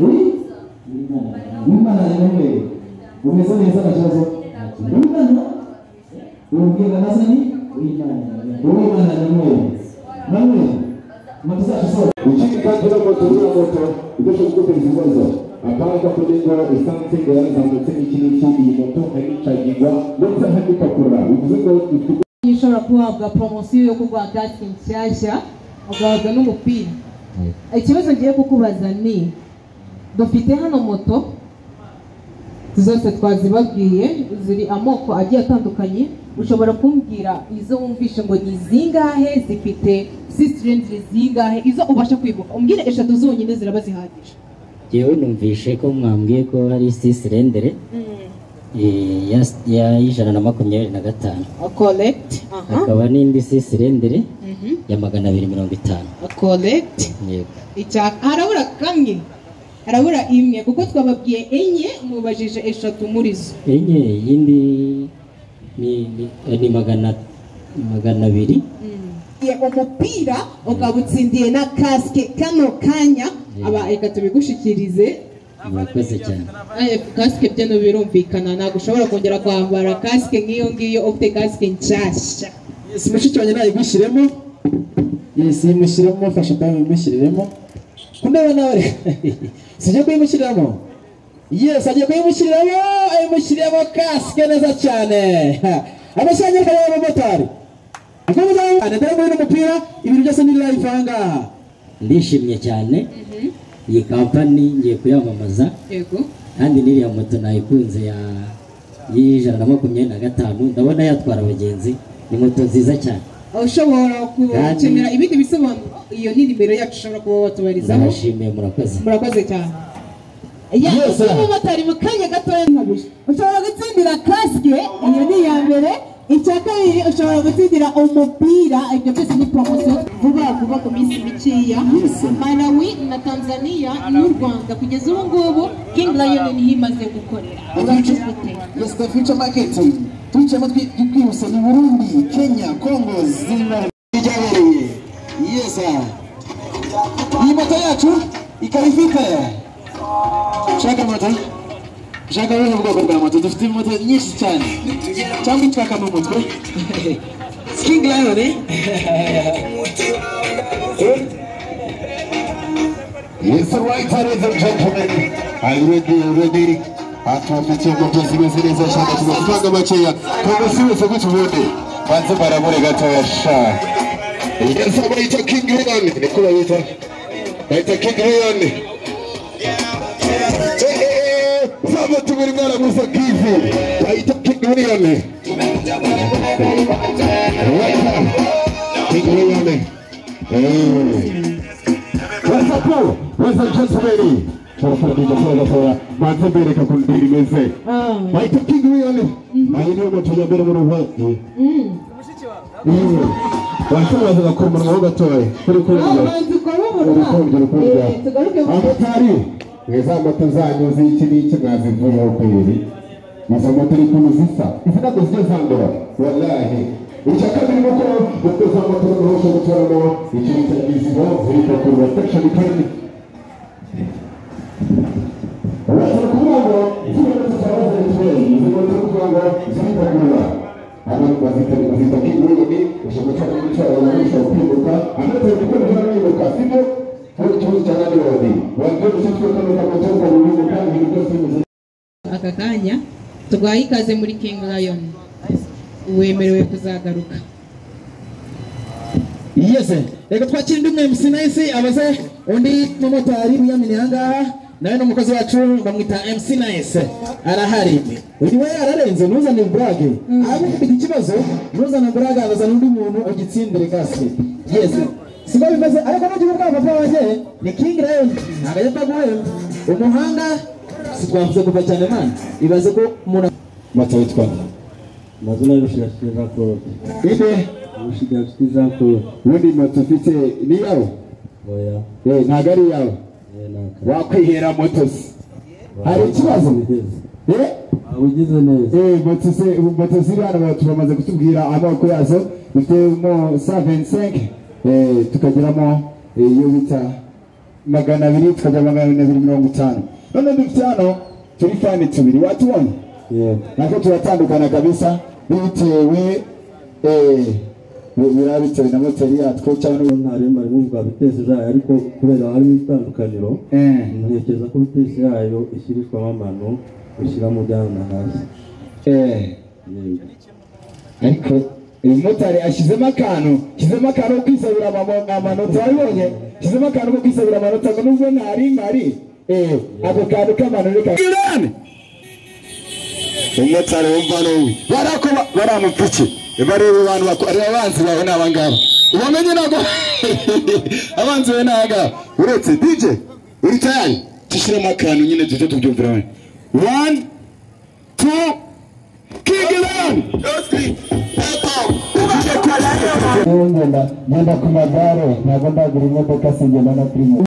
Imana nimwe umeze neza najazo Imana urubwira nasani Imana nimwe namwe matazacho uchiki kanjira moto idosho kuko bizibazo apanga kudenga isanze ngara zamutse ikintu cy'iyi moto haricagirwa ndetse hakipakura bivuze ko ishobora kuhabwa promosiyo yo kugwa gasike nshyashya ugahabwa n'umupira. Ikibazo ngiye kukubaza ni dufite hano moto zose twazibabwiye ziri amoko agiye atandukanye, ushobora kumbwira izo wumvishe ngo ni zingahe, zifite cylinder zingahe, izo ubasha kwibuka umbwire eshatu zonyine ziraba zihagije. Yewe numvishe ko mwambwiye ko hari cylinder ya 125 correct. akaba n'indi cylinder ya 250 correct. Harabura kamwe, harabura imwe kuko twababwiye enye mubajije eshatu muri zo. Enye yindi ni 200 umupira ukabutsindiye na kasike kano kanya aba reka tubigushikirize. murakoze cyane. Kasike byo no birumvikana, ntabwo ushobora kongera kwambara kasike nk'iyo ngiyo ufite kasike nshyashya. mushiki wanjye nayigushyiremo mushyiremo fasha tawe mushyiremo kundewe nawe sije kuyimushyiramo agiye kuyimushyiramo ayimushyiramo kasike neza cyane abashanye kare motari akomeza ndetse muri umupira ibintu byose ni live hanga. Ndishimye cyane iyi kampani ngiye kuyamamaza kandi niriya moto nayikunze ya 125 ndabona yatwara abagenzi, ni moto nziza cyane. Ushobora kukenera ibindi bisobanuro iyo ni nimero yacu ushobora kuba watubarizaho. Ndashimiye, murakoze cyane. Umumotari mu kanya gatoya ushobora gutsindira kasike, iyo ni iya mbere. Icya kabiri ushobora gutsindira umupira, ibyo byose ni promosiyo vuba ku minsi mikeya. Malawi na Tanzania n'u Rwanda kugeza ubu ngubu King Lion niho imaze gukorera. Yes, the future market tucemo twihuse mu Burundi, Kenya, Congo, Zimbabwe. Yes iyi moto yacu ikaba ifite shaka mu bwoko bwa moto, dufite moto nyinshi cyane cyangwa itwaka mu mutwe King Lion Yes, right, ladies and gentlemen, are you ready? Atwafite moto zimeze neza cyane, tuzavuga makeya kandi wese gutubundi banze barabure gato yasha. Yes, abayita King Lion, niko bayita King Lion. Saba tuburi mwana musa kivu bayita King Lion. King Lion. What's up, gentlemen? Manze mbere kakundiri meze bayita King Lion. Ayini moto ya mbere mu ruhande bashobora gukoma mu gatoya kuri amatari weza moto zanyu z'iki n'iki mwazivuyeho kweri izo moto ni kumwe zisa izina dosiye zandura wallahi icya kabiri nuko moto za moto n'uruhushya gutoramo ikintu cy'ibizima ziriko ku protection kandi urashobora kuvuga ngo izo moto zabaze n'ikirere izo moto kuvuga ngo ziriko kurura abantu bazita King Lion ushobora kwicara ushobora kwibuka anateye gukora kwibuka sibyo aka kanya tugwaye ikaze muri King Lion, wemerewe kuzagaruka. Yes, reka twakira undi MC Nice abaze undi mumotari uyamini hangaha nawe n'umukozi wacu bamwita MC Nice arahari. Uri we ararenze nuzane brage abo ufite ikibazo nuzane brage azana undi muntu ugitsindire kasike. Yes, sigo bimaze ariko n'ugiye bwa papa waje ni King Lion agayapa guhemba umuhanga sitwavuze kuva cyane man ibaze ko umuntu moto witwa mazina y'ushirashira ko ide ushirashira ko wundi moto ufite ni yawe oya ntagari yawe wakwihera moto hari ikibazo ugize neza moto ziri hano turamaze kutubwira amoko yazo dufitemo 75 tukagiramo iyo bita 200 tukajya 250. None dufite hano turi fani tubiri watubona nako turatandukana kabisa bitewe birabitewe na moteri yatwo cyangwa ntaremba n'ubwa bitese zayo ariko kubera harimo itandukaniro ntekereza ko bitese yayo ishyirishwamo amano ushyira mu byana hasi ariko uyu motari ashyizemo akantu ko kwisabira amanota wabibonye ashyizemo akantu ko kwisabira amanota ngo nubwo ntari ako kantu k'amano reka umumotari wumva n'uwi baramupfuke bareba abantu bakorera abanzi bawe n'abangaba ubamenye ntabwo abanzi bawe n'abangaba uretse DJ uri tayari tushyiremo akantu nyine tujye tubyumvira we 1 2 Ngenda ku magare ntabwo ndagura imodoka singenda na primo